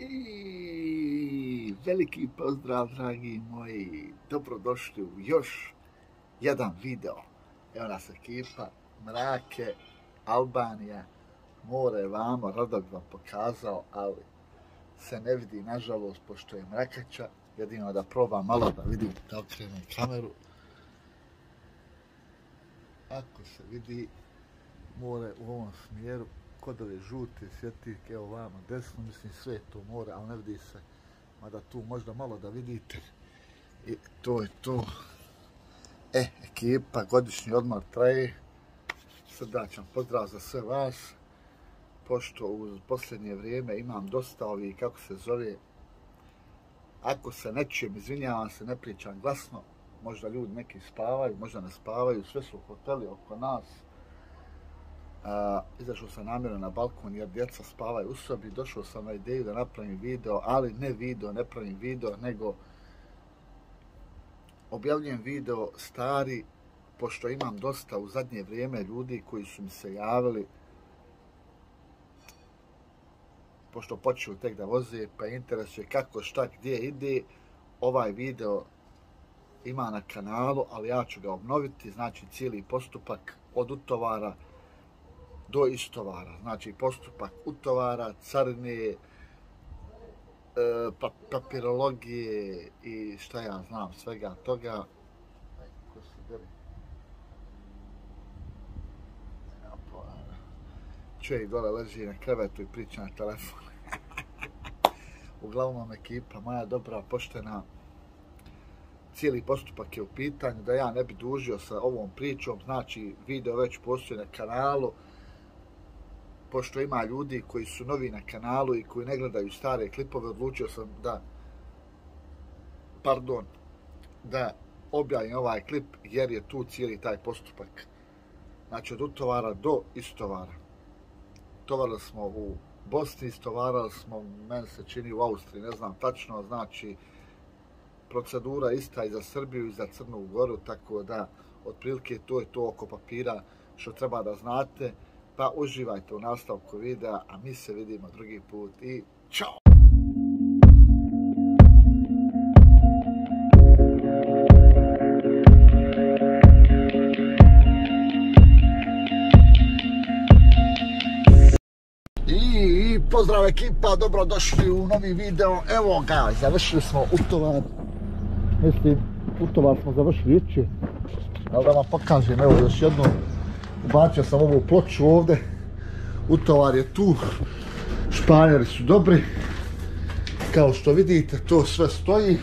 I veliki pozdrav, dragi moji, dobrodošli u još jedan video. Evo nas ekipa, mrake, Albanija, more vamo, rado bi vam pokazao, ali se ne vidi nažalost, pošto je mrakača. Jedino da probam malo da vidim, da okrenem kameru. Ako se vidi more u ovom smjeru, kod ove žute svjetiljke, evo vamo desno, mislim sve je to more, ali ne vidi se, mada tu možda malo da vidite. I to je to. Ekipa, godišnji odmor traje. Srdačan pozdrav za sve vas, pošto u posljednje vrijeme imam dosta ovih, kako se zove, ako se ne čujem, izvinjavam se, ne pričam glasno, možda ljudi neki spavaju, možda ne spavaju, sve su hoteli oko nas. Izašao sam namjerno na balkon jer djeca spavaju u sobi, došao sam na ideju da napravim video, ali ne pravim video, nego objavljujem video stari, pošto imam dosta u zadnje vrijeme ljudi koji su mi se javili, pošto počeo tek da voze, pa interesuje kako, šta, gdje ide. Ovaj video ima na kanalu, ali ja ću ga obnoviti, znači cijeli postupak od utovara do istovara, znači postupak utovara, carine, papirologije i šta ja znam, svega toga. Čovjek dole leži na krevetu i priča na telefon. Uglavnom ekipa moja dobra, poštena, cijeli postupak je u pitanju, da ja ne bi dužio sa ovom pričom, znači video već postoji na kanalu, pošto ima ljudi koji su novi na kanalu i koji ne gledaju stare klipove, odlučio sam da objavim ovaj klip jer je tu cijeli taj postupak. Znači od utovara do istovara. Tovarili smo u Bosni, istovarali smo, meni se čini u Austriji, ne znam tačno, znači procedura ista i za Srbiju i za Crnu Goru, tako da otprilike to je to oko papira što treba da znate. Pa uživajte u nastavku videa, a mi se vidimo drugi put i čao! I pozdrav ekipa, dobrodošli u novi video. Evo ga, završili smo utovar. Mislim, utovar smo završili jučer. Ali da vam pokažem, evo još jednom. Ubacio sam ovu ploču ovdje, utovar je tu, španjeri su dobri, kao što vidite to sve stoji.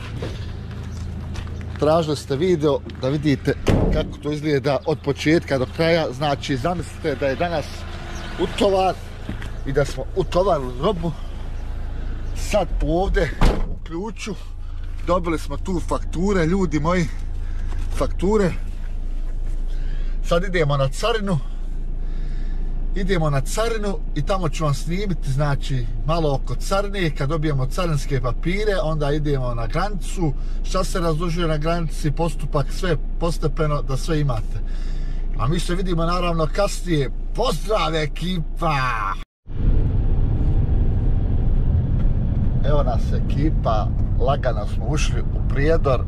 Tražili ste video da vidite kako to izgleda od početka do kraja, znači zamislite da je danas utovar i da smo utovarili robu. Sad ovdje u ključu dobili smo tu fakture, ljudi moji, fakture. Sad idemo na carinu i tamo ću vam snimiti, znači, malo oko carine. Kad dobijemo carinske papire, onda idemo na granicu, šta se razdužuje na granici, postupak, sve postepeno, da sve imate. A mi se vidimo naravno kasnije. Pozdrav ekipa! Evo nas ekipa, lagano smo ušli u Prijedor.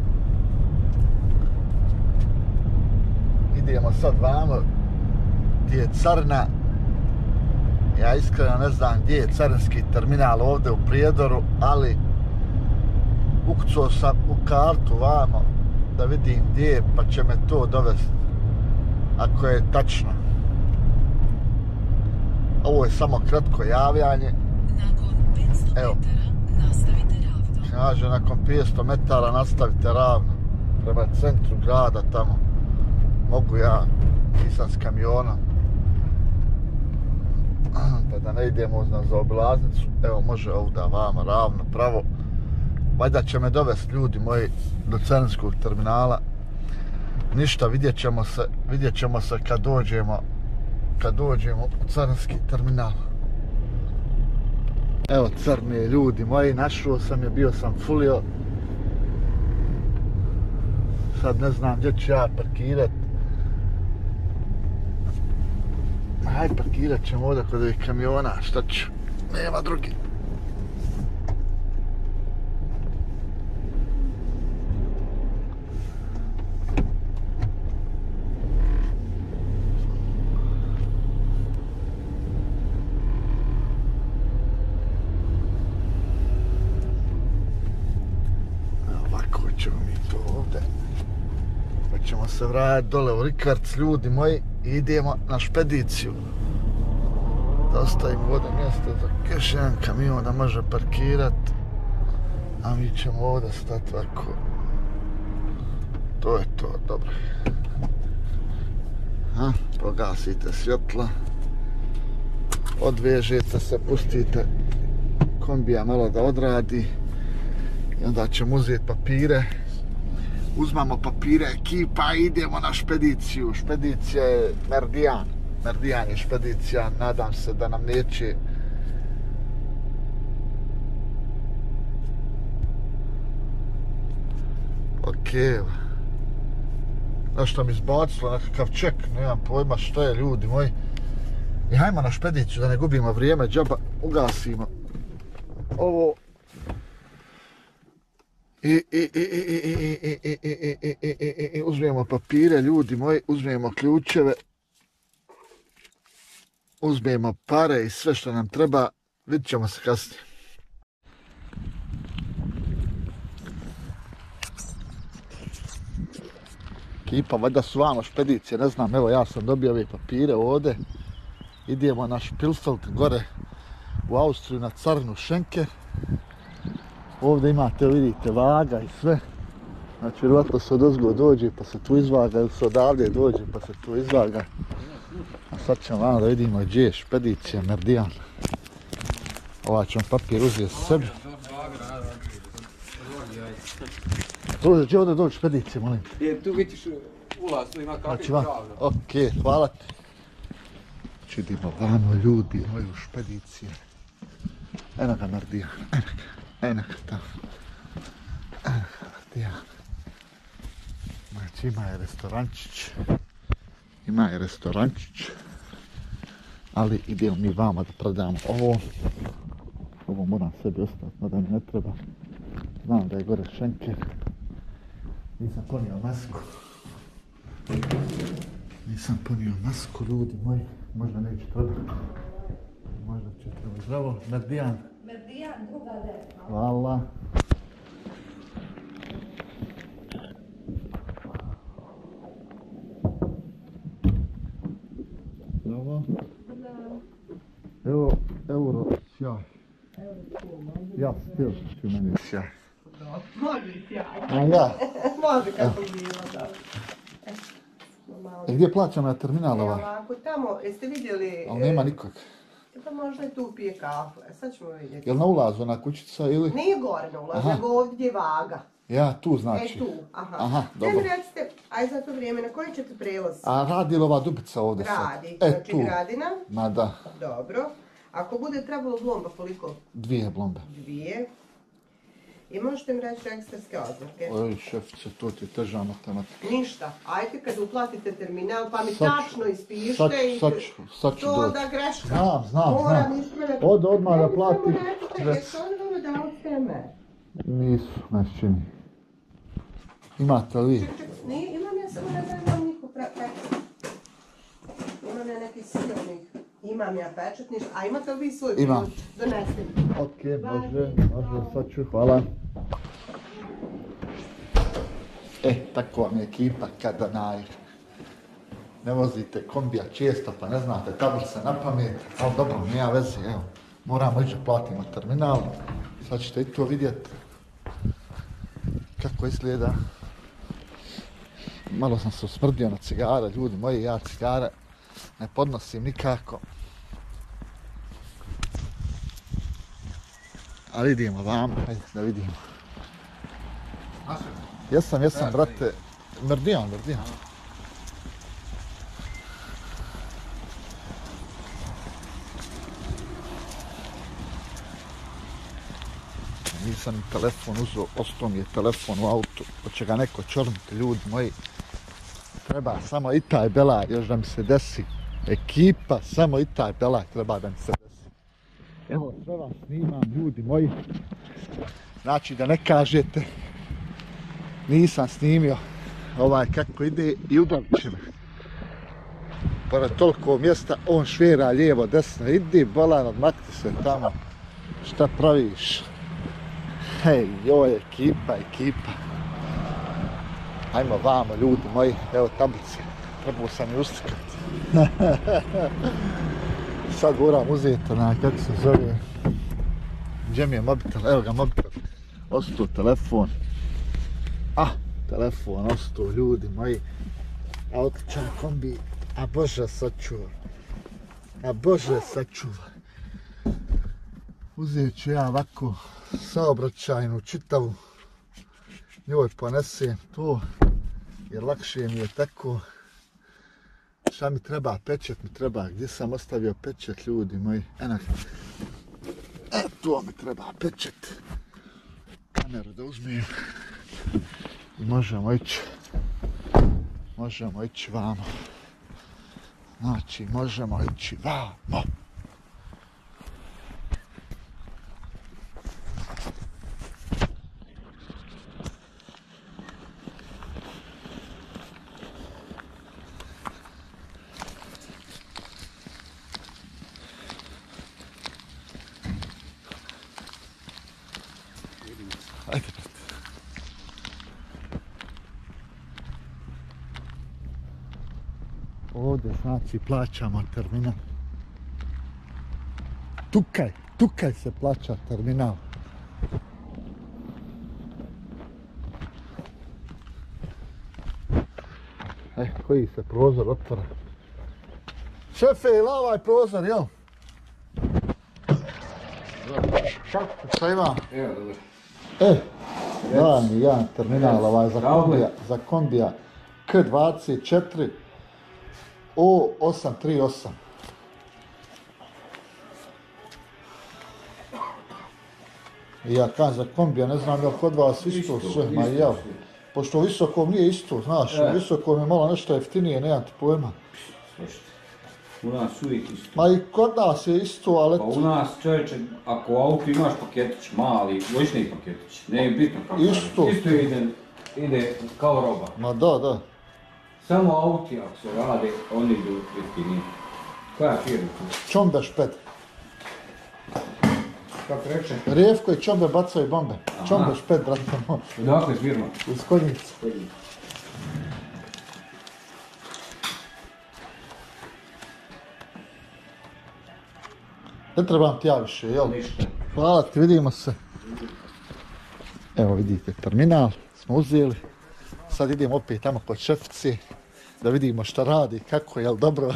Idemo sad vamo gdje je carina. Ja iskreno ne znam gdje je carinski terminal ovdje u Prijedoru, ali ukucao sam u kartu vamo da vidim gdje je, pa će me to dovesti ako je tačno. Ovo je samo kratko javljanje. Nakon 500 Evo, metara nastavite ravno. kaže nakon 500 metara nastavite ravno prema centru grada tamo. Mogu ja, nisam s kamionom, pa da ne idemo na zaobilaznicu. Evo može ovdje vama ravno, pravo. Valjda će me dovesti ljudi moji do carinskog terminala. Ništa, vidjet ćemo se kad dođemo u carinski terminal. Evo crni ljudi moji, našao sam je, bio sam fulio. Sad ne znam gdje ću ja parkirat. Aj, parkirat ćemo ovdje kod ovih kamiona, šta ću, nema drugi. ćemo se vratiti dole u Rikverc, ljudi moji, i idemo na špediciju. Da ostavimo ovdje mjesto za još jedan kamion da može parkirati, a mi ćemo ovdje stati ovako. To je to, dobro. Pogasite svjetla, odvežete se, pustite kombija malo da odradi i onda ćemo uzeti papire. Uzmamo papire, ekipa, idemo na špediciju. Špedicija je Merdijan. Merdijan je špedicija, nadam se da nam neće nešto mi izbacilo, nekakav ček, nemam pojma šta je, ljudi moji. I hajmo na špediciju da ne gubimo vrijeme, džaba ugasimo ovo. I uzmemo papire, ljudi moji, uzmemo ključeve, uzmemo pare i sve što nam treba, vidit ćemo se kasnije. Ekipa, valjda su vamo špedicije, ne znam, evo ja sam dobio ove papire ovdje. Idemo na Špilfeld gore u Austriju na carinu Schenker. Ovdje imate, vidite, vaga i sve. Znači, vjerojatno se odozgo dođe pa se tu izvaga, ili se odavdje dođe pa se tu izvaga. A sad ćemo vamo da vidimo gdje je špedicija Merdijan. Ovaj ćemo papir uzeti s sebi. Druže, gdje ovdje dođe špedicije, molim? Tu vidiš ulaz, tu ima kakvi pravno. Okej, hvala ti. Idemo vamo, ljudi moji, u špedicije. Eno ga Merdijan, eno ga tamo. Eno ga Merdijan. Znači ima je restorančić. Ali idemo mi vama da prodamo ovo. Ovo moram sebi ostaviti, mada mi ne treba. Znam da je gore Schenker. Nisam ponio masku, ljudi moji. Možda neće trebati. Možda će trebati. Zdravo, Merdijan. Merdijan, druga desna. Hvala. Zdravo. Evo, euro, sjaj. Ja, stil ću meni sjaj. Može sjaj. A ja? Može kako bilo, da. Gdje plaćamo na terminal Evo ovaj? ovako, tamo, jeste vidjeli... Ali nema nikog. Pa možda je tu pije kafu, sad ćemo vidjeti. Jel na ulazu ona kućica ili? Nije gore na ulazu, nego ovdje gdje je vaga. Ja, tu znači. Tu, aha. Aha, dobro. Meni recite, aj za to vrijeme, na koji ćete prelaz? A radi li ova dubica ovdje sad? Radi, znači tu. Gradina. Ma da. Dobro. Ako bude trebalo blomba, koliko? 2 blombe. 2. I možete mi reći registarske oznake? Oj, šefice, to ti je teža matematika. Ništa. Ajde kad uplatite terminal, pa mi Sad ću- tačno ispište sad ću to doći. da greška. Znam. Moram ispraviti. Ode odmah da plati. Samo recite, jesu oni dobro dali teme? Nisu, ne čini. Imate li vi? Ček, imam ja samo da imam niko pečet. Imam ja neki silnih. Imam ja pečet, ništa. A imate li vi svoj Imam. ključ? Donesite mi. Ok, može, sad ću, hvala. Tako vam je ekipa kada ne vozite kombija često pa ne znate tablice na pamet, ali dobro, nema veze, evo, moramo ići da platimo terminal, sad ćete i to vidjeti kako izgleda. Malo sam se usmrdio na cigare, ljudi moji, ja cigare ne podnosim nikako. Ali idemo vam, ajde da vidimo. Jesam, brate. Merdijan. Nisam telefon uzeo, ostao mi je telefon u autu. Hoće ga neko čorniti, ljudi moji. Treba samo i taj belaj još da mi se desi. Ekipa, samo i taj belaj treba da mi se desi. Evo, sve vam snimam, ljudi moji. Znači da ne kažete, nisam snimio kako ide i udarit će me. Pored toliko mjesta, on švera lijevo, desno, idi bolan, odmakni se tamo. Šta praviš? Hej, joj, ekipa. Ajmo vamo, ljudi moji, evo tablice. Trebao sam je uslikati. Sad moram uzeti kako se zove. Gdje mi je mobitel? Evo ga mobitel. Ostao telefon. Telefon ostao, ljudi moji. A otičan kombi. A Bože sačuva. A Bože sačuva. Uzet ću ja ovako saobraćajnu čitavu. Njoj ponesem to. Jer lakše mi je tako. Šta mi treba? Pečet mi treba. Gdje sam ostavio pečet, ljudi moji? To mi treba pečet. Kameru da uzmem. I možemo ići vamo. Znači, možemo ići vamo. Ajde. Ovdje znači plaćamo terminal. Tukaj se plaća terminal. Koji se prozor otvara? Šefe, ili ovaj prozor, jel? Šta ima? Evo, dobro. Da mi jedan terminal ovaj za kombija K24 O838. I ja kažem za kombija, ne znam jel kod vas isto sve, ma i ja. Pošto visokom nije isto, znaš, visokom je malo nešto jeftinije, nemam ti pojma. U nas uvijek isto. Ma i kod nas je isto, ali... Pa u nas, čovječe, ako u autu imaš paketić, mali, voćni paketić, ne je bitno kako je. Isto ide kao roba. Ma da. Samo auti, ako se rade, oni idu jeftinije. Koja firma tu? Čombe šped. Kako reče? Rijevko i čombe bacaju bombe. Čombe šped, brate moj. Odakle firma? Iz Konjice. Ne trebam ti ja više, jel? Ništa. Hvala ti, vidimo se. Evo vidite, terminal smo uzeli. Sad idemo opet tamo kod šefice da vidimo šta radi, kako, jel dobro?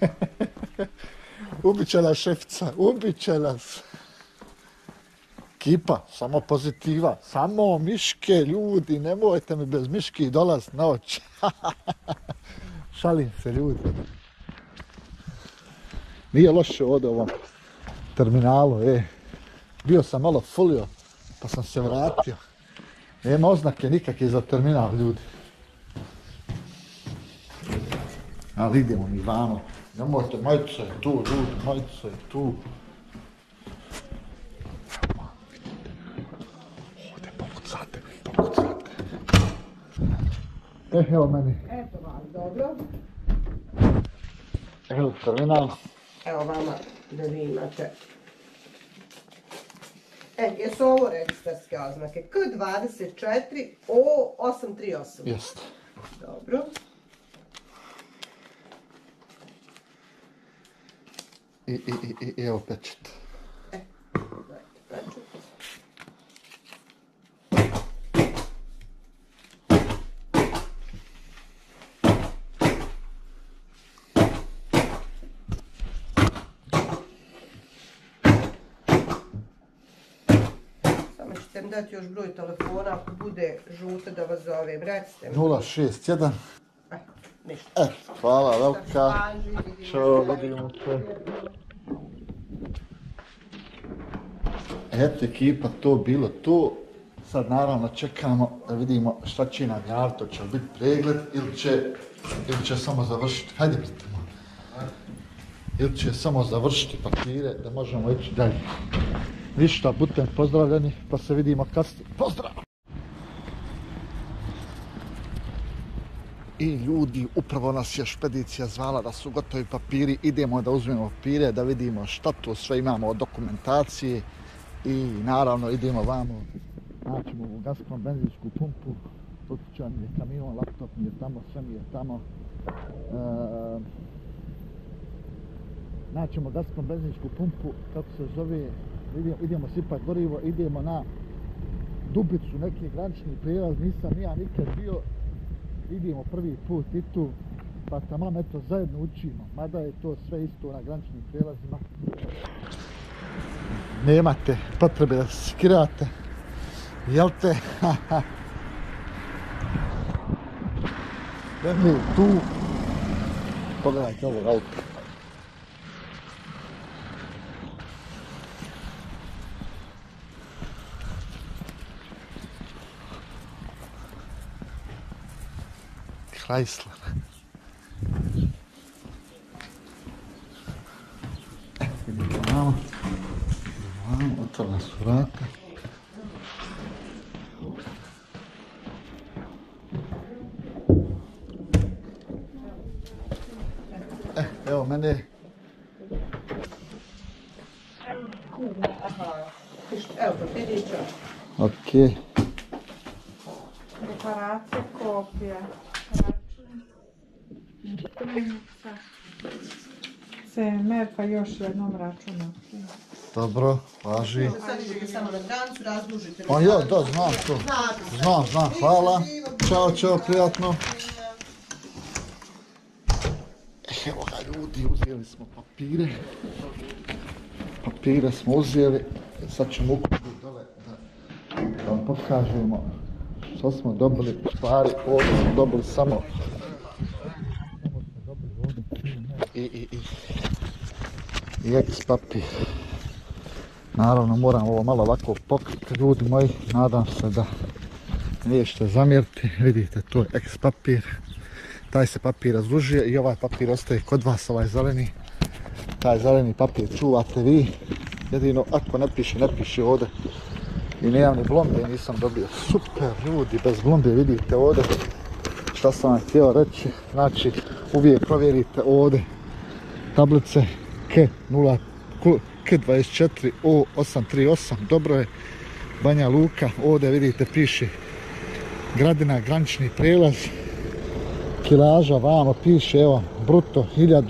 Ubiće nas šefica, ubiće nas. Kipa, samo pozitiva, samo miške, ljudi, nemojte mi bez miški dolaz na oči. Šalim se, ljudi. Nije loše ovdje ovom terminalu, Bio sam malo fulio, pa sam se vratio. Nema oznake nikakve za terminal, ljudi. Ali idemo mi vamo. Nemojte, majica je tu, ljudi, majica je tu. Ovdje pokucate. Evo meni. Eto vam, dobro. Evo terminal. Evo vama da vi imate. Jesu ovo registarske oznake? K24 O838. Jeste. Dobro. I evo pečet. Pečet. Samo ćete mi dati još broj telefona ako bude žuto da vas zovem. Recite mi. 061. Ništa. Hvala, velika. Ćao, vidimo se. Eto ekipa, to bilo to. Sad naravno čekamo da vidimo šta će nam javiti, hoće li biti pregled ili će samo završiti. Hajde pritimo. Ili će samo završiti papire da možemo ići dalje. Ništa, budite pozdravljeni pa se vidimo kasnije. Pozdrav! I ljudi, upravo nas je špedicija zvala da su gotovi papiri, idemo da uzmemo papire, da vidimo šta tu sve imamo od dokumentacije i naravno idemo vamo, naćemo u Gazprom benzinsku pumpu Otičan je kamion, laptop mi je tamo, sve mi je tamo. Naćemo Gazprom benzinsku pumpu, kako se zove, idemo sipati gorivo, idemo na Dubicu, neki granični prijelaz, nisam ja nikad bio, idemo prvi put i tu, pa tamam eto zajedno učimo, mada je to sve isto na graničnim prijelazima. Nemate potrebe da se skirate, jel te? Dakle, tu, pogledajte ovog auta. Chrysler. Vidite malo. Otvorena su vrata. Evo mene. Evo, papirića. Okej. Deklaracija, kopija, račun, dokumenta, CMR, pa još jednom računa. Dobro, važi. Sad idete samo na granicu, razdužite. O ja, da, znam to. Znam, hvala. Ćao, prijatno. Evo ga ljudi, uzeli smo papire. Papire smo uzeli. Sad ćemo ukupiti dole da vam pokažemo što smo dobili. U stvari, ovdje smo dobili samo i eks papir. Naravno moram ovo malo ovako pokriti, ljudi moji, nadam se da nećete zamjeriti. Vidite, to je eks papir. Taj se papir razdužuje i ovaj papir ostaje kod vas, ovaj zeleni. Taj zeleni papir čuvate vi. Jedino ako ne piše ovdje. I nemam ni blombe, nisam dobio. Super ljudi, bez blombe vidite ovdje. Šta sam vam htio reći, znači uvijek provjerite ovdje tablice K24 O838, dobro je, Banja Luka, ovdje vidite piše Gradina, granični prijelaz, kilaža vamo piše, evo, bruto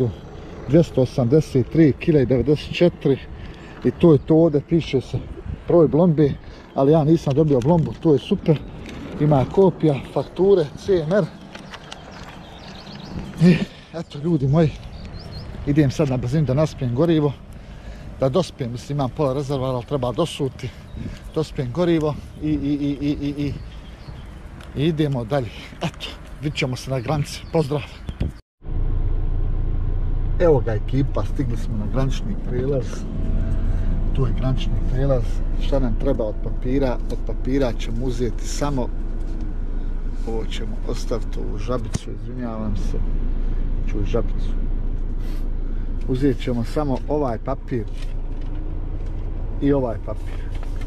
1283 kg 94 i to je to, ovdje piše se broj blombe, ali ja nisam dobio blombu, to je super, ima kopija, fakture, CMR i eto ljudi moji, idem sad na brzinu da naspijem gorivo, da dospijem, mislim imam pola rezervara, ali treba dosuti, dospijem gorivo i idemo dalje. Eto, vidit ćemo se na granici, pozdrav! Evo ga ekipa, stigli smo na granični prijelaz, tu je granični prijelaz, šta nam treba od papira? Od papira ćemo uzeti samo, ovo ćemo ostaviti ovu žabicu, izvinjavam se, čuj žabicu. Uzet ćemo samo ovaj papir i ovaj papir.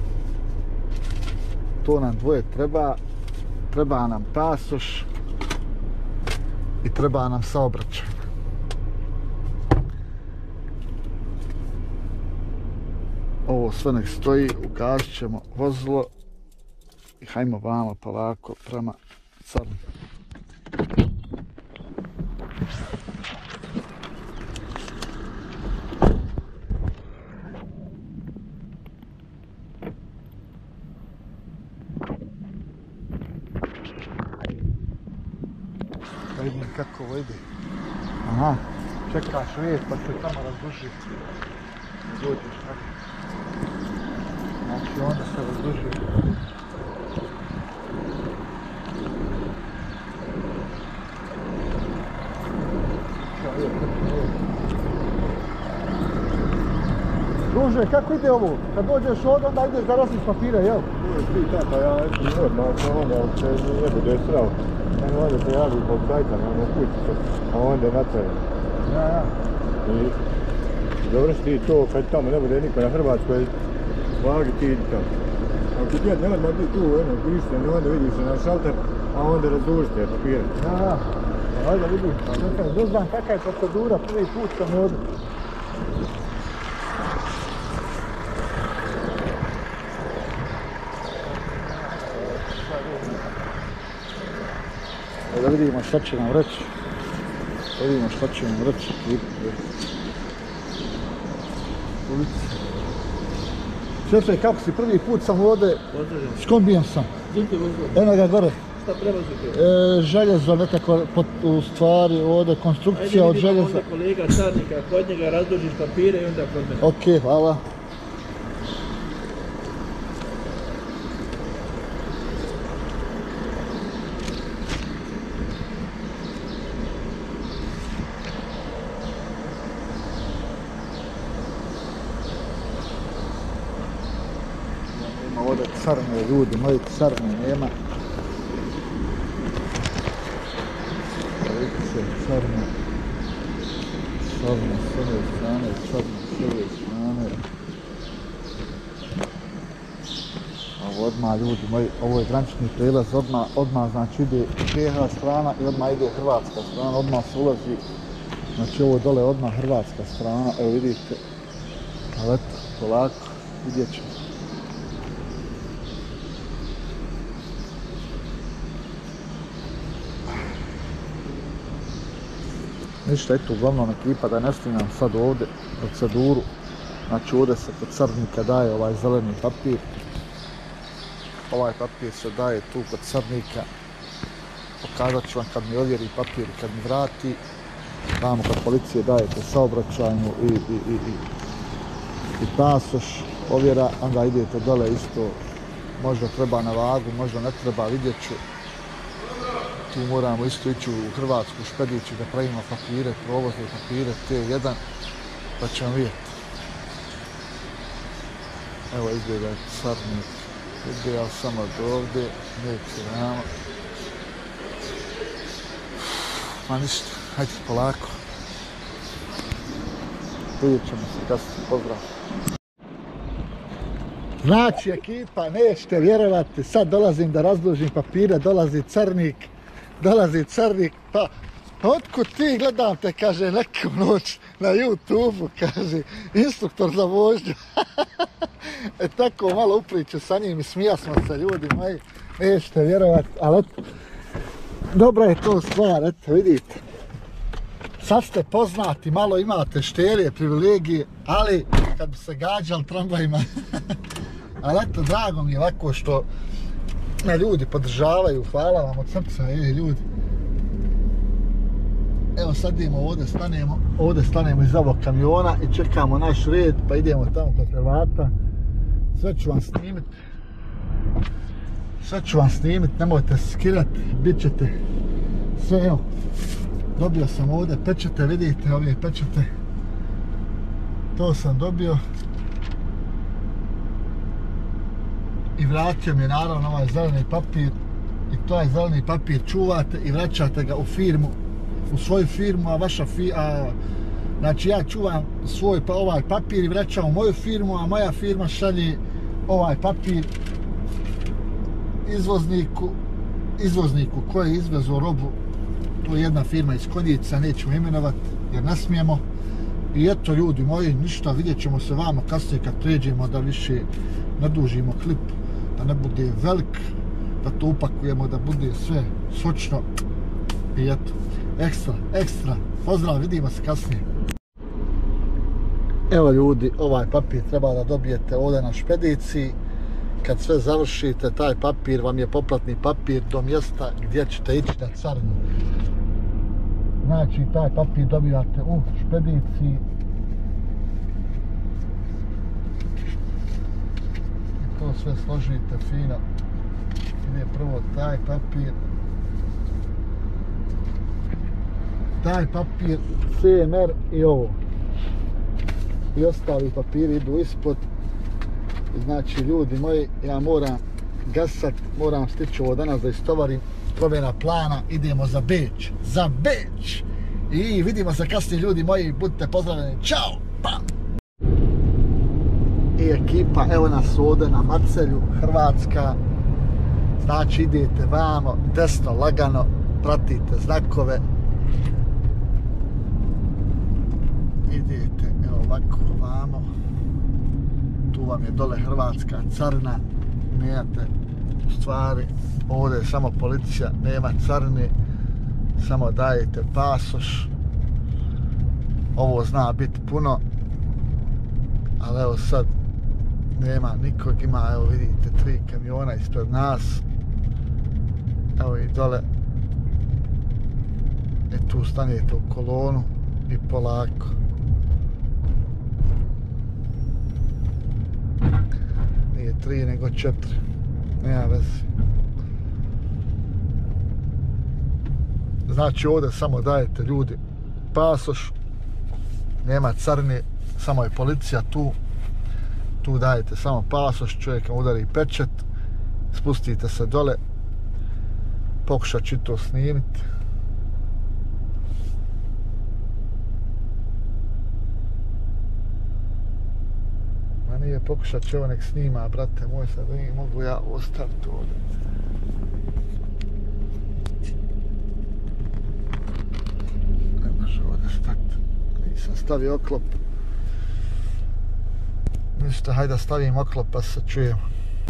To nam dvoje treba. Treba nam pasoš i treba nam saobraćaj. Ovo sve nek stoji, ugasit ćemo vozilo i hajmo vamo polako prema carni. Da vidim kako ovo ide. Aha, čekaš red pa se tamo razdužiti. Dođeš tako. Znači onda se razduži. Druže, kako ide ovo? Kad dođeš ovdje, onda ideš da nosiš papire, jel? Ti tako, ja neću normalno, onda se ne bude srao. Onda se javi po sajta, na kućicu, a onda na teren. Ja. I završi ti to, kad tamo ne bude niko na Hrvatskoj, vagi ti idi tamo. Ako ti ne odmah ti tu, pišten, onda vidiš se na šalter, a onda razdužite papire. Ja. Hajde vidim, ne znam kakva je procedura, prvi put sam ovdje. da vidimo šta će nam reći. Da vidimo šta će nam reći. Šefe, kako si? Prvi put sam ovdje. S kombijem sam. Eno ga gore. Šta prevozite? Željezo nekako, u stvari ovdje konstrukcija od željeza. Ajde vidimo kolega carnika, kod njega razložiš papire i onda kod mene. Okej, hvala. Ima ovdje carne ljudi, moji carne nema. Crno, s ove strane, crno s ove strane. Ovo odmah, ljudi moji, ovo je granični prijelaz, odmah znači ide BiH strana i odmah ide hrvatska strana, odmah se ulazi, znači ovo dole odmah hrvatska strana, evo vidite, ali eto, polako, vidjet ćemo. Ništa, eto, uglavnom ekipa, da ne snimam sad ovdje proceduru. Znači ovdje se kod carnika daje ovaj zeleni papir. Ovaj papir se daje tu kod carnika. Pokazat ću vam kad mi ovjeri papir i kad mi vrati. Tamo kod policije dajete saobraćajnu i pasoš, ovjera, onda idete dole isto. Možda treba na vagu, možda ne treba, vidjet ću. Tu moramo isto ići u Hrvatsku špediciju da pravimo papire, provozne papire, T1, pa ćemo vidjeti. Evo izgleda carnik, izgleda samo do ovdje, neće nama. Ma ništa, hajde polako. Vidjet ćemo se kasnije, pozdrav. Znači ekipa, nećete vjerovati, sad dolazim da razložim papire, dolazi carnik, pa otkud ti, gledam te, kaže, neku noć na YouTube-u, kaže, instruktor za vožnju. Tako malo upriču sa njim i smija smo se, ljudi moji, nećete vjerovat, ali eto, dobra je to stvar, eto, vidite. Sad ste poznati, malo imate štelije, privilegije, ali kad bi se gađali tramvajima, ali eto, drago mi je ovako što me ljudi podržavaju, hvala vam od srca, ljudi. Evo sad idemo ovdje stanemo iz ovog kamiona i čekamo naš red, pa idemo tamo kod Hrvata. Sve ću vam snimit, nemojte skirati, bit ćete sve, evo. Dobio sam ovdje pečete, vidite ove pečete. To sam dobio. I vratio mi je naravno ovaj zeleni papir. I taj zeleni papir čuvate i vraćate ga u firmu. U svoju firmu, a vaša firma... Znači ja čuvam svoj ovaj papir i vraćam u moju firmu, a moja firma šalje ovaj papir izvozniku koji je izvezao robu. To je jedna firma iz Konjica, nećemo imenovati jer ne smijemo. I eto ljudi moji, ništa, vidjet ćemo se vamo kasnije kad pređemo da više ne dužimo klip, da ne bude velik, da to upakujemo, da bude sve sočno. I eto, ekstra, pozdrav, vidimo se kasnije. Evo ljudi, ovaj papir treba da dobijete ovdje na špediciji. Kad sve završite, taj papir vam je popratni papir do mjesta gdje ćete ići na carinu. Znači, taj papir dobijate u špediciji. I to sve složite fino. Ide prvo taj papir. Taj papir, CMR i ovo. I ostali papiri idu ispod. Znači, ljudi moji, ja moram gasat, moram stići ovo danas da istovarim. Promjena plana, idemo za Beč. I vidimo se kasnije, ljudi moji, budite pozdravljeni, čao, pa! I ekipa, evo nas ovdje na Macelju, Hrvatska. Znači, idete vamo, desno, lagano, pratite znakove. Idete, evo ovako, vamo. Tu vam je dole Hrvatska carina, nemate u stvari, ovdje je samo policija, nema carine. samo dajete pasoš. Ovo zna biti puno, ali evo sad nema nikog, ima, evo vidite 3 kamiona ispred nas. Evo i dole. I tu stanete u kolonu i polako. Nije 3 nego 4. Nema veze. Znači ovdje samo dajete ljudi pasoš. Nema carine, samo je policija tu. Tu dajete samo pasoš, čovjek vam udari pečat. Spustite se dole. Pokušat ću to snimiti. Ma nije, pokušat ću ovo nek snima, brate moj, sad nije mogu ja ostaviti ovdje. Ne može ovdje stati. Nisam stavio oklop. Ništa, hajde da stavim oklop pa se čujemo.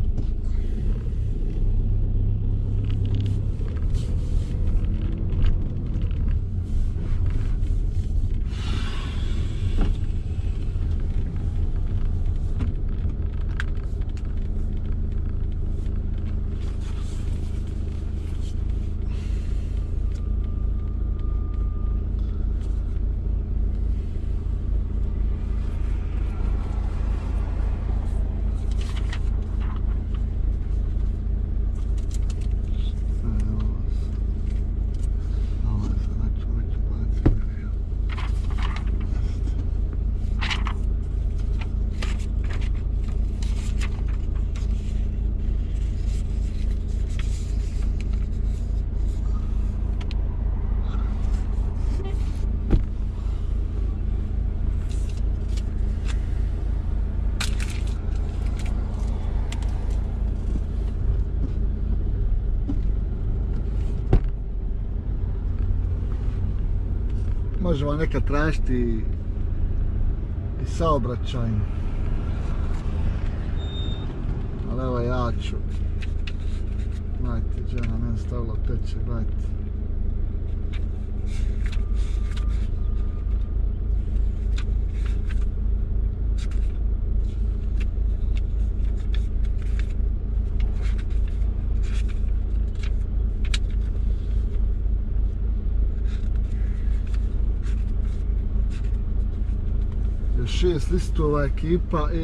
Možemo nekad tražiti i saobraćajno. Ali evo ja ću. Gledajte, žena meni stavila peće, gledajte. Još 6 listova ekipa i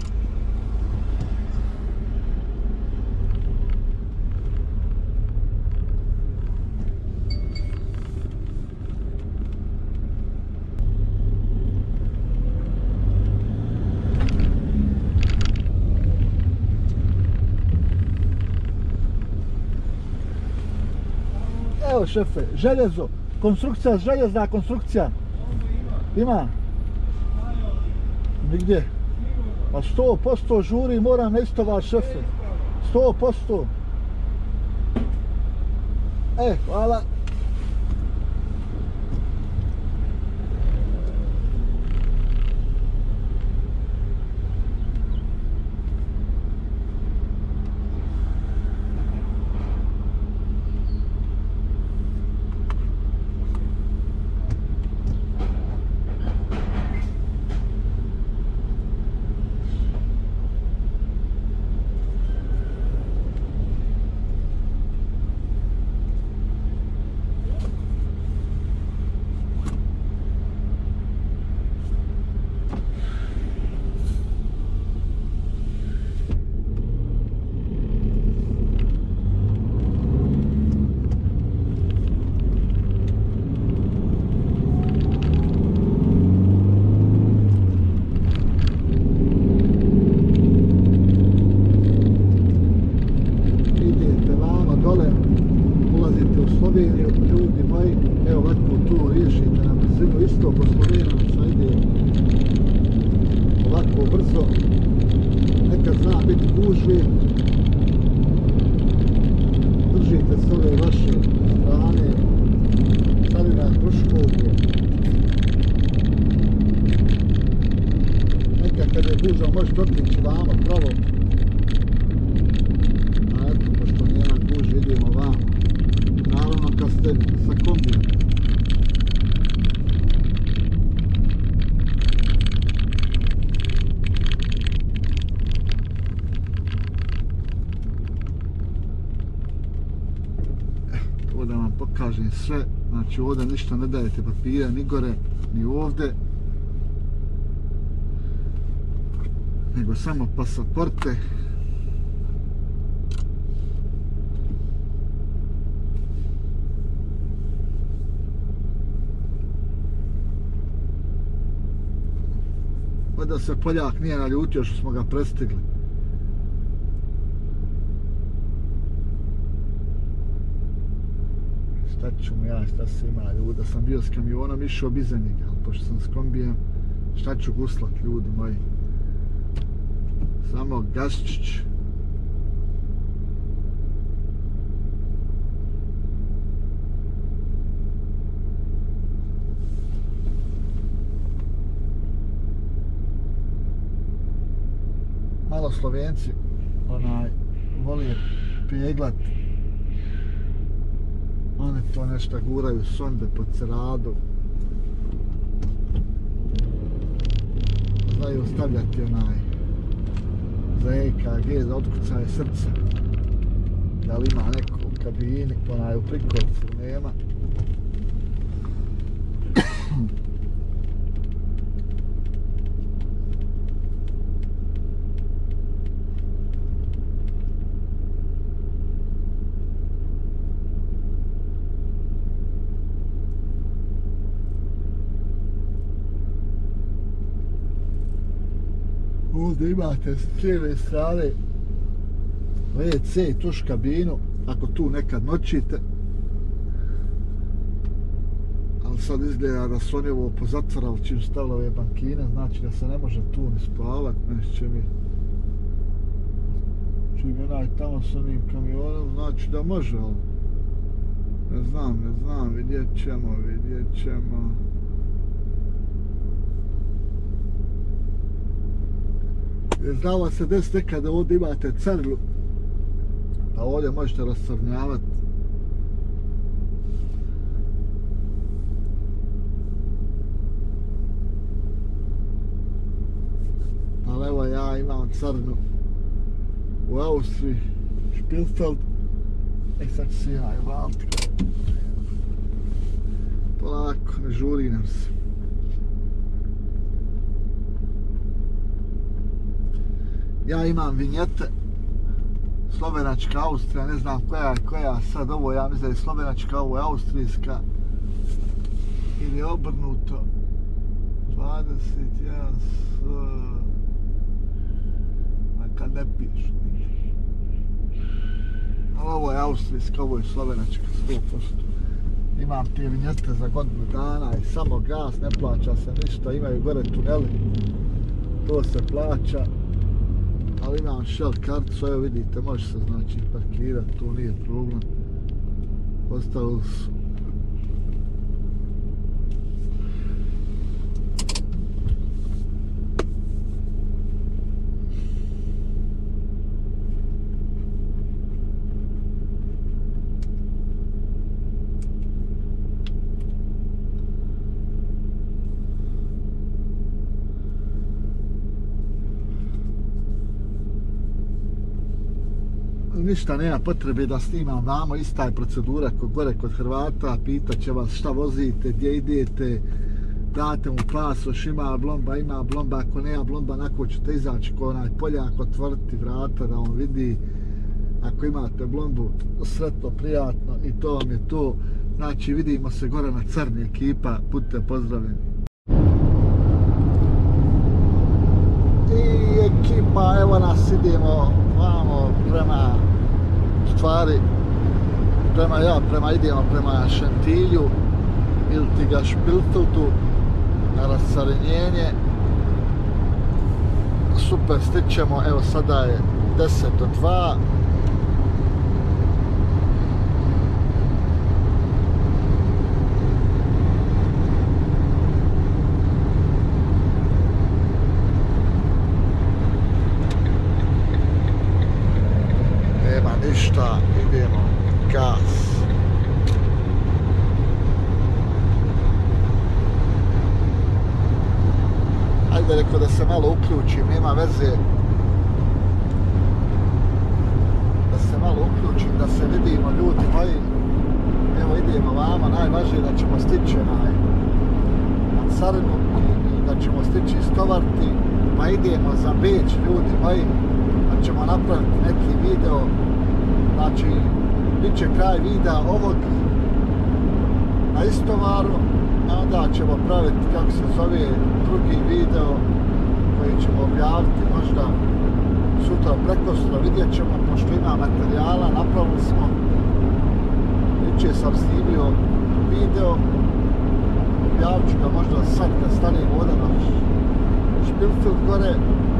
evo šefe, željezo, konstrukcija, željezna konstrukcija. Ima? Nigdje? Pa 100% žuri, moram na istovar šefe. 100%. Hvala. Ljudi moji, evo ovako tu riješite na brzinu, isto po Slovenaca ide ovako brzo, nekad zna biti gužvi, držite s ove vaše strane, carina Kruškovke, nekad kad je gužva možete otići vamo pravo, a eto, pošto nema gužve idemo vamo. Naravno kad ste sa kombi Ovo da vam pokažem sve, znači ovdje ništa ne dajete papira, ni gore, ni ovdje. Nego samo pasaporte. Da se Poljak nije naljutio što smo ga prestigli. Šta ću mu ja, šta se ima ljudi, da sam bio s kamionom, išao bi za njega, ali pošto sam s kombijem, šta ću guslat ljudi moji. Samo Gaščić. Malo Slovenci voli peglat. Oni to nešto guraju sonde po ceradu. Znaju stavljati za EKG, za otkucaje srca. Da li ima neko u kabini, u prikolcu nema. Ovdje imate s lijeve strane WC, tuš kabinu, ako tu nekad noćite. Ali sad izgleda da su oni ovo pozatvarali čim stavili ove bankine, znači da se ne može tu ni spavat, neće mi. Čim onaj tamo s onim kamionom, znači da može, ali ne znam, vidjet ćemo. Znalo se desiti nekada ovdje imate crlu, pa ovdje možete rascrnjavati. Ali evo ja imam crnu u Austriji, Špilfeld, i sad ću se ja i valiti. Polako, ne žuri nam se. Ja imam vinjete, slovenačka Austrija, ne znam koja sad ovo, ja mislim da je slovenačka, ovo je austrijska. Ili obrnuto. 21 kad ne pišu. Ali ovo je austrijska, ovo je slovenačka, 100%. Imam te vinjete za godinu dana i samo gas, ne plaća se ništa, imaju gore tuneli. To se plaća. Ali imam Shell karticu, evo vidite, može se znači parkirati, to nije problem. Ostavili su. Ništa nema potrebe da snimam vamo, ista je procedura kod gore kod Hrvata, pitat će vas šta vozite, gdje idete, date mu pasoš, ima blomba, ako nema blomba, onako ćete izaći ko onaj Poljak, otvoriti vrata da on vidi. Ako imate blombu, sretno, prijatno i to vam je to. Znači vidimo se gore na Crni, ekipa, budite pozdravljeni. I ekipa, evo nas, idemo vamo idemo prema Šantilju ili ti ga Špilfeldu na rascarenjenje. Super, stićemo, evo sada je 10 do 2. Nema ništa, idemo, gas. Ajde, rekao da se malo uključim, nema veze. Da se malo uključim, da se vidimo, ljudi moji. idemo vama, najvažnije da ćemo stići na carinu i da ćemo stići istovariti, pa idemo za Beč, ljudi moji, da ćemo napraviti neki video, znači, bit će kraj videa ovog na istovaru, a onda ćemo praviti, kako se zove, drugi video koji ćemo objaviti možda sutra, prekosutra, vidjet ćemo, pošto ima materijala, napravili smo, jučer sam snimio video, objavit ću ga možda sad kad stanem ovdje na Špilfilm gore,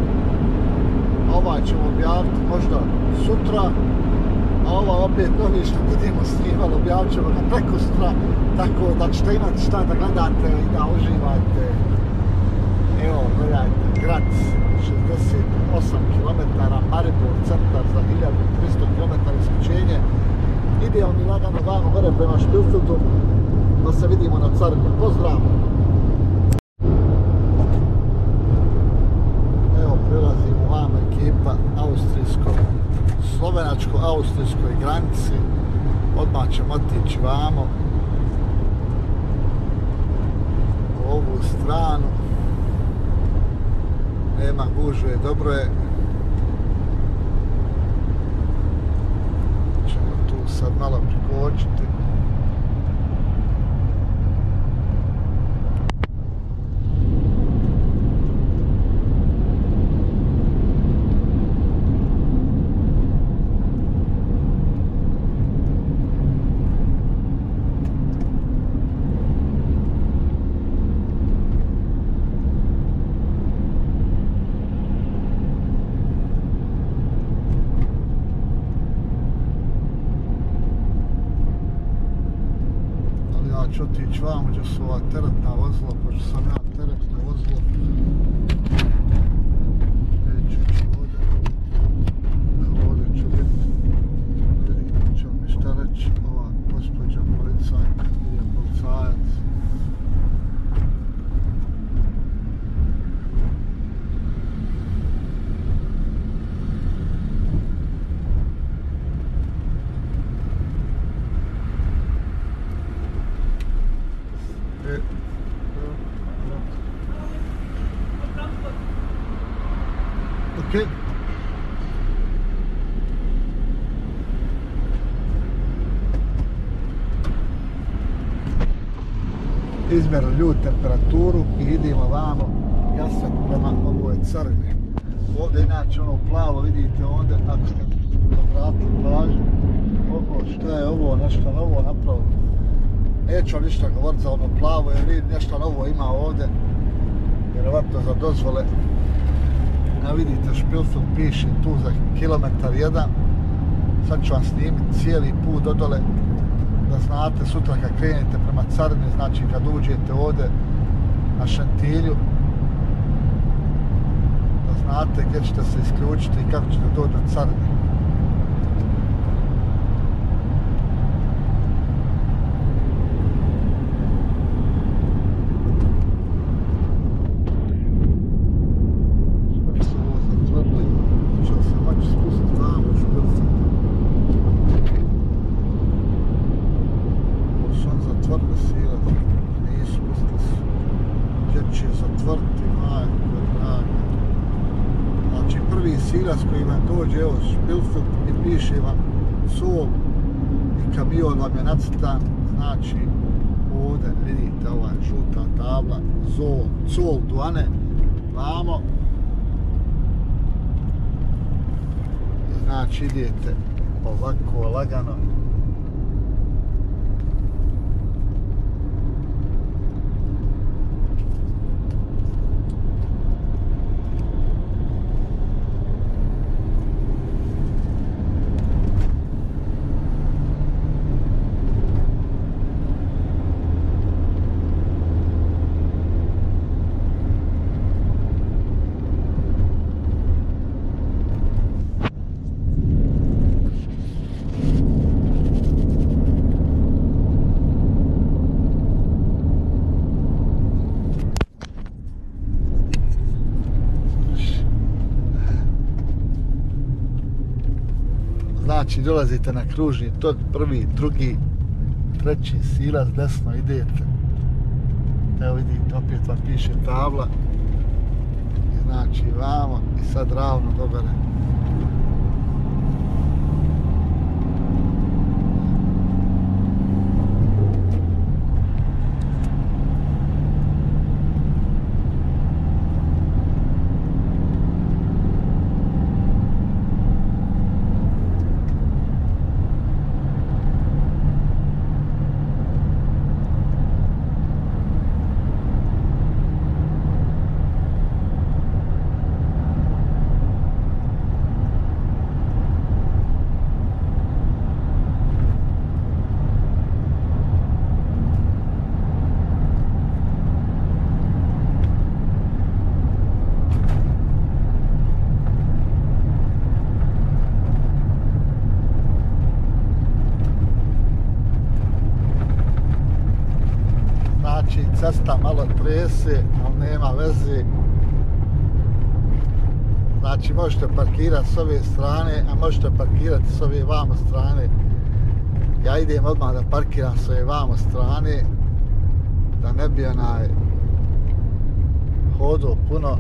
ovaj ćemo objaviti možda sutra, a ova opet novi što budemo snimali, objavit ćemo ga prekosutra, tako da ćete imati šta da gledate i da uživate. Evo, gledajte, grad 68 km, Maribor, centar za 1300 km isključenje. Idemo mi lagano vamo gore prema Špilfildu, da se vidimo na carini. Pozdrav! Evo, prelazimo vamo ekipa slovenačko-austrijskoj granici. Odmah ćemo otići vamo u ovu stranu. Nema gužve, dobro je. Ćemo tu sad malo prikočiti. Ću otići vamo gdje su ova teretna vozila, pošto sam ja teretno vozilo. Neću ići ovdje. Evo ovdje ću vidjeti. Vidite će mi šta reći ova gospođa policajka, gdje je policajac. Okay. Izmjerili ljudi temperaturu i idemo vamo jasno prema ovoj carini. Ovdje inače ono plavo vidite ovdje, ako ste obratili pažnju, ovo šta je ovo, nešto novo napravilo. Neću vam ništa govoriti za ono plavo jer vidim nešto novo ima ovdje, vjerovatno za dozvole. Ja vidite Špilfilm piše tu za kilometar 1. Sad ću vam snimiti cijeli put do dole da znate sutra kad krenete prema carini, znači kad uđete ovdje na Šentilju, da znate gdje ćete se isključiti i kako ćete doći do carini. Silac koji vam dođe, evo Špilfilm i piše vam Zol i kamion vam je nacrtan, znači ovdje vidite ova žuta tabla Zol Duane, vamo, znači idete ovako lagano. Znači dolazite na kružni tok, prvi, drugi, treći silaz, desno idete. Evo vidite, opet vam piše tabla. Znači vamo i sad ravno do gore. Cesta malo trese, ali nema veze. Znači možete parkirati s ove strane, a možete parkirati s ove vamo strane. Ja idem odmah da parkiram s ove vamo strane, da ne bi hodao puno.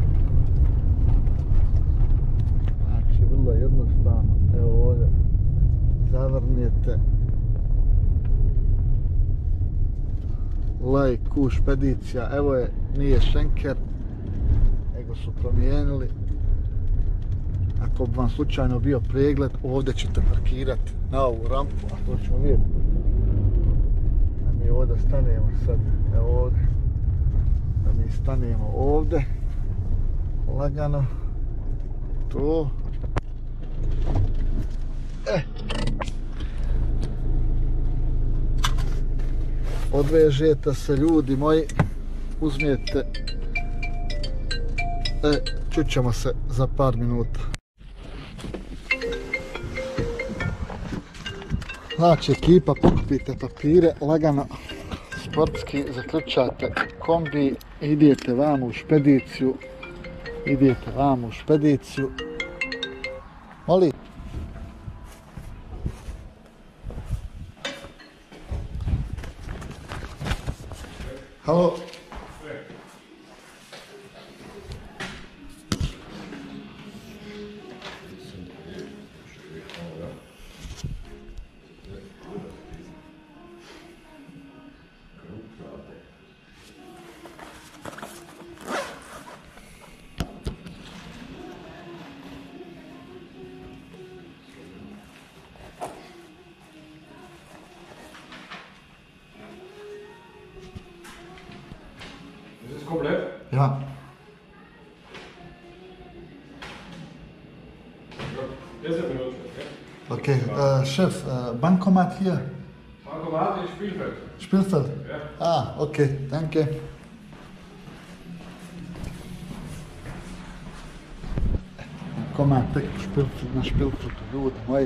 Znači vrlo jednostavno, evo ovdje zavrnijete. Lajku špedicija, evo je, nije Schenker, nego su promijenili. Ako bi vam slučajno bio pregled, ovdje ćete parkirati na ovu rampu, a to ćemo vidjeti. Da mi ovdje stanemo sad, evo ovdje. Da mi stanemo ovdje, lagano, to. Odvežete se, ljudi moji, uzmijete, čućemo se za par minuta. Znači ekipa, pokupite papire, lagano, sportski, zaključate kombi, idete vamo u špediciju, Moli? Halo? Komplett? Ja. Okay, Chef, Bankomat hier? Bankomat in Spielfeld. Spielfeld? Ja. Ah, okay, danke. Bankomat tek na Spielfeldu, ljudi moji.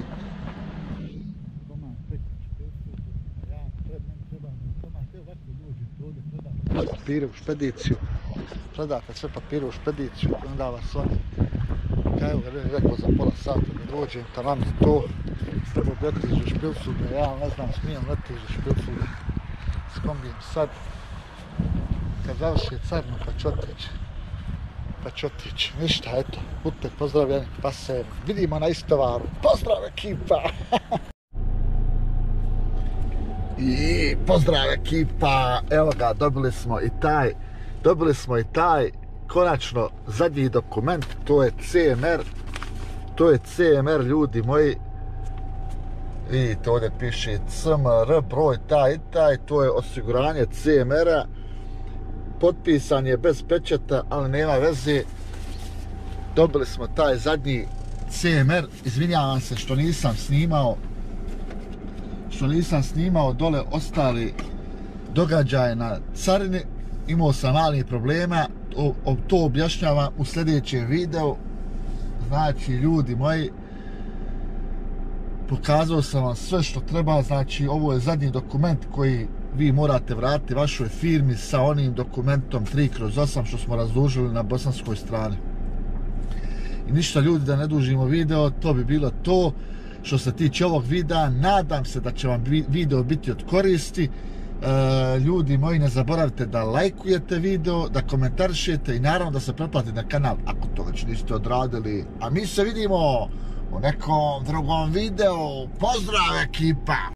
Papire u špediciju, predate sve papire u špediciju, onda vas oni, evo ga rekao za pola sata da dođem tamo to, treba bi otići u Špilfude, ja ne znam, smijem otići u Špilfude s kombijem sad, kad završi carno pa ću otići, ništa, eto, budite pozdravljeni, pa se vidimo na Istovaru, pozdrav ekipa! I pozdrav ekipa, evo ga, dobili smo i taj konačno zadnji dokument, to je CMR, ljudi moji. Vidite, ovdje piše CMR, broj taj, to je osiguranje CMR-a. Potpisan je bez pečata, ali nema veze. Dobili smo taj zadnji CMR, izvinjavam se što nisam snimao dole ostali događaje na carini, imao sam malih problema, to objašnjavam u sljedećem videu. Znači, ljudi moji, pokazao sam vam sve što treba, znači ovo je zadnji dokument koji vi morate vratiti vašoj firmi sa onim dokumentom 3/8 što smo razdužili na bosanskoj strani. I ništa, ljudi, da ne dužimo video, to bi bilo to. što se tiče ovog videa. Nadam se da će vam video biti od koristi. Ljudi moji, ne zaboravite da lajkujete video, da komentarišete i naravno da se pretplatite na kanal ako to već niste odradili. A mi se vidimo u nekom drugom videu. Pozdrav ekipa!